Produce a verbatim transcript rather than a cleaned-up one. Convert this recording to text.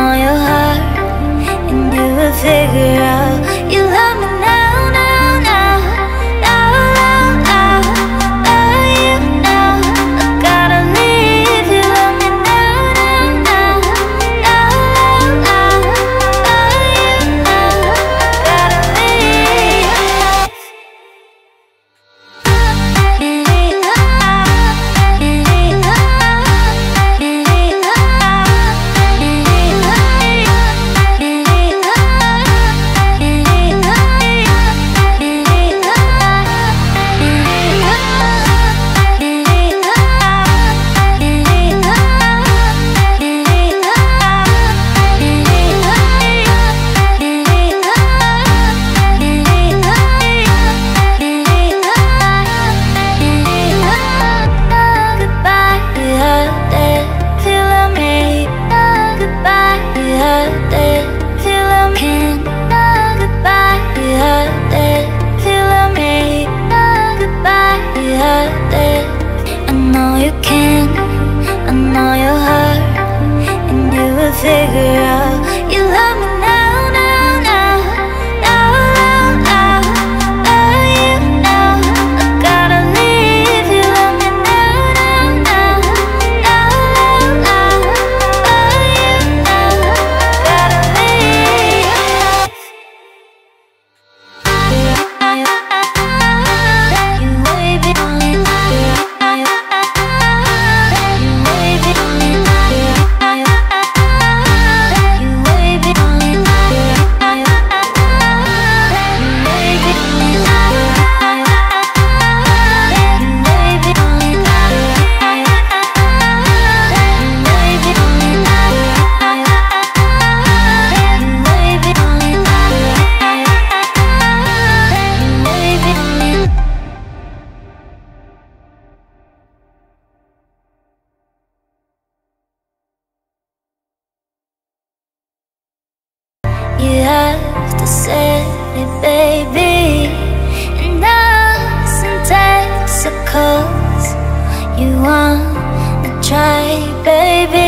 know your heart, and you will figure out you love me now, now, now, now, now, now, love you now. I gotta leave, you love me now, now, now, now, now, now, love you now. Gotta leave. Figure out you love me now, now, now, now, now, now, love you now. I gotta leave, you love me now, now, now, now, now, love you now. Gotta leave. You wavy on me, you wavy on me. You have to say it, baby, in nuts and testicles. You wanna try, baby.